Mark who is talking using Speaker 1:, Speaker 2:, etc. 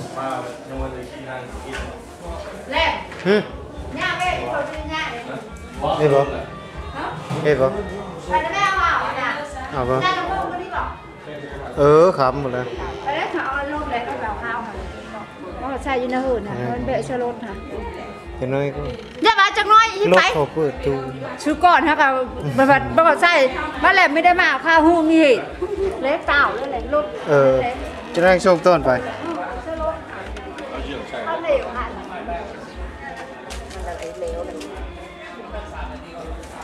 Speaker 1: มาโยนเลยที่นั่งกิน
Speaker 2: แรกย่าแม่เขาซื้อย่าเลย
Speaker 3: เอ้บ่เอ้บ่
Speaker 2: ไปแล้วแม่เอาอ่ะ
Speaker 3: เอาบ่
Speaker 2: ย่าลงลงมาดิบอก
Speaker 3: ครับหมดเลย
Speaker 2: ไปแล้วเขาเอาลงเลยก็แบบข้าวค่ะก็ใช่ยูนาหื่นค่ะมันเบะชะลดค่ะ
Speaker 3: เห็นน้อยก็
Speaker 2: อย่ามาจังน้อยอีไป
Speaker 3: รถเขาเปิดตู
Speaker 2: ชื่อก่อนฮะกับบัดใช่บ้านแหลมไม่ได้มาข้าวหูมีเล็กเต่าเลยแหละลูก
Speaker 3: จะได้โชคต้นไป
Speaker 2: ข้าวเหลวค่ะมันอะไรเหลวเลย